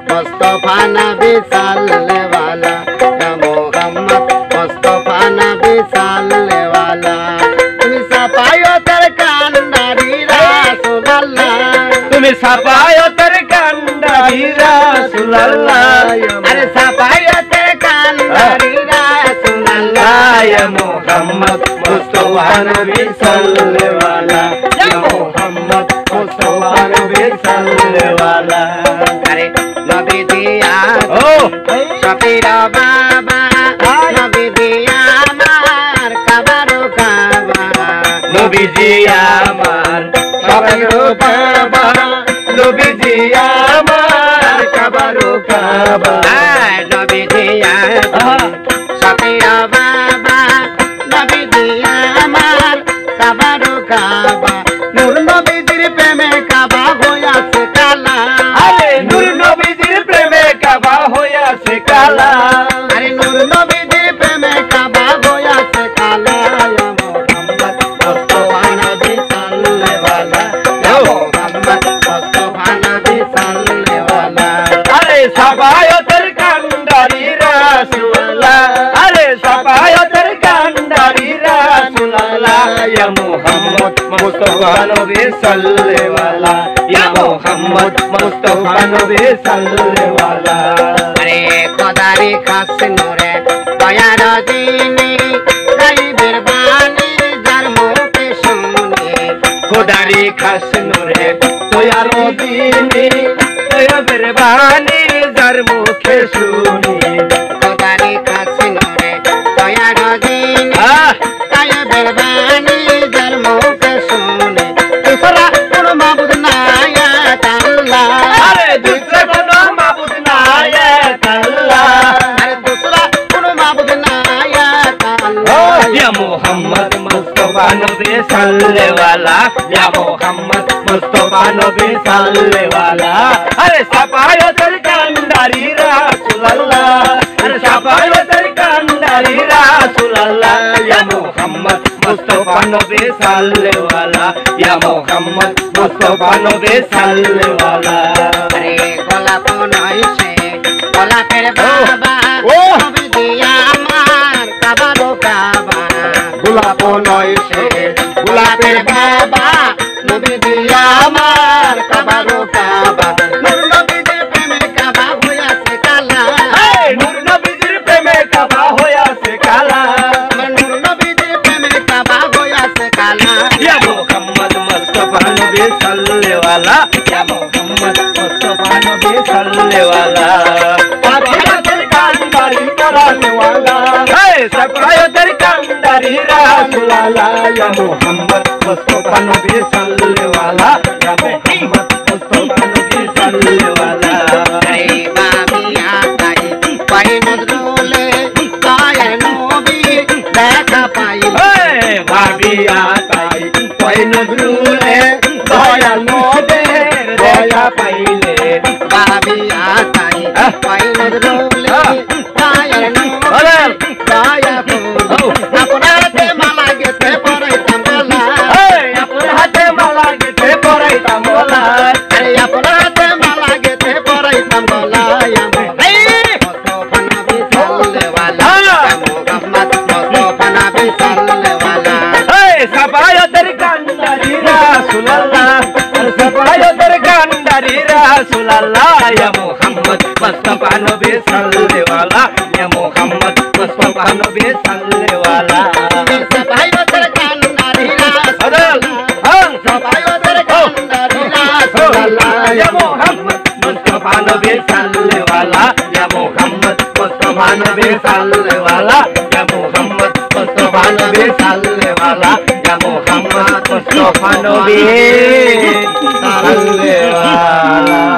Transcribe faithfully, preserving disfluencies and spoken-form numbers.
मुस्तफा नबी सल्ले वाला या मोहम्मद मुस्तफा नबी सल्ले वाला তুমি সাফায়তের কান্ডারি রাসূলুল্লাহ তুমি সাফায়তের কান্ডারি রাসূলুল্লাহ আরে সাফায়তের কান্ডারি রাসূলুল্লাহ ইয়া মুহাম্মদ মুস্তফা নবী সাল্লে वाला ইয়া মুহাম্মদ মুস্তফা নবী সাল্লে वाला আরে নবী দিয়া ও শফির বাবা নবী দিয়া আমার কাবারো কাবা নবী দিয়া আমার শফির বাবা নবী দিয়া আমার কাবারো কাবা নবী দিয়া শফির বাবা নবী দিয়া আমার কাবারো কাবা নূর নবীজির প্রেমে কাবা হইয়াছে কালা আরে নূর নবীজির প্রেমে কাবা হইয়াছে কালা আরে নূর নবীজির প্রেমে কাবা হইয়াছে কালা ইয়া মুহাম্মদ মুস্তফা নবী সাল্লে वाला ইয়া মুহাম্মদ মুস্তফা নবী সাল্লে वाला আরে সাফায়তের কান্ডারি রাসূলুল্লাহ আরে সাফায়তের কান্ডারি রাসূলুল্লাহ ইয়া মুহাম্মদ মুস্তফা নবী সাল্লে वाला ইয়া মুহাম্মদ মুস্তফা নবী সাল্লে वाला আরে খোদারি খাস নূরে দয়ার দিনে গাইবের বাণী যার মুখে শুনে খোদারি খাস নূরে দয়ার দিনে গাইবের বাণী যার মুখে শুনে খোদারি খাস নূরে দয়ার দিনে গাইবের বাণী যার মুখে শুনে दूसरा কোনো মাবুদ নাই আল্লাহ আরে दूसरा কোনো মাবুদ নাই আল্লাহ আরে दूसरा কোনো মাবুদ নাই আল্লাহ ইয়া মুহাম্মদ মুস্তফা নবী সাল্লে वाला ইয়া মুহাম্মদ মুস্তফা নবী সাল্লে वाला আরে সাফায়তের কান্ডারি রাসূলুল্লাহ আরে সাফায়তের কান্ডারি রাসূলুল্লাহ ইয়া মুহাম্মদ মুস্তফা নবী সাল্লে वाला ইয়া মুহাম্মদ মুস্তফা নবী সাল্লে वाला আরে গোলাপ নয়ছে গোলাপের বাবা নবী দিয়া আমার কাবারো কাবা গোলাপ নয়ছে গোলাপের বাবা নবী দিয়া আমার কাবারো কাবা নূর নবীজির প্রেমে কাবা হইয়াছে কালা নূর নবীজির প্রেমে কাবা হইয়াছে কালা নূর নবীজির প্রেমে কাবা হইয়াছে কালা ইয়া মুহাম্মদ মুস্তফা নবী সাল্লে वाला ইয়া মুহাম্মদ মুস্তফা নবী সাল্লে वाला সাফায়তের কান্ডারি করানে वाला হে সাফায়তের কান্ডারি রাসূলুল্লাহ ইয়া মুহাম্মদ মুস্তফা নবী সাল্লে वाला ইয়া মুহাম্মদ মুস্তফা নবী সাল্লে वाला হে বাবিয়া তাই পাই নজরুলে কায়ে নবী দেখা পাই হে বাবিয়া তাই পাই নজরুলে দয়া নবী দয়া পাইলে বাবিয়া তাই পাই নজরুলে কায়ে নবী দয়া করো আপনার হাতে মালা গেতে পরাইতাম বলা আপনার হাতে মালা গেতে পরাইতাম বলা আরে আপনার হাতে মালা গেতে পরাইতাম বলা মুস্তফা নবী সাল্লে वाला মুহাম্মদ মুস্তফা নবী সাল্লে वाला এই সাফায়তের কান্ডারি রাসূলুল্লাহ সাফায়তের কান্ডারি রাসূলুল্লাহ ইয়া মুহাম্মদ মুস্তফা নবী সাল্লে वाला ইয়া মুহাম্মদ মুস্তফা নবী সাল্লে वाला সাফায়তের কান্ডারি রাসূলুল্লাহ সাফায়তের কান্ডারি রাসূলুল্লাহ ইয়া মুহাম্মদ মুস্তফা নবী সাল্লে वाला ইয়া মুহাম্মদ মুস্তফা নবী সাল্লে वाला ইয়া মুহাম্মদ মুস্তফা নবী সাল্লে वाला ইয়া মুহাম্মদ মুস্তফা নবী সাল্লে वाला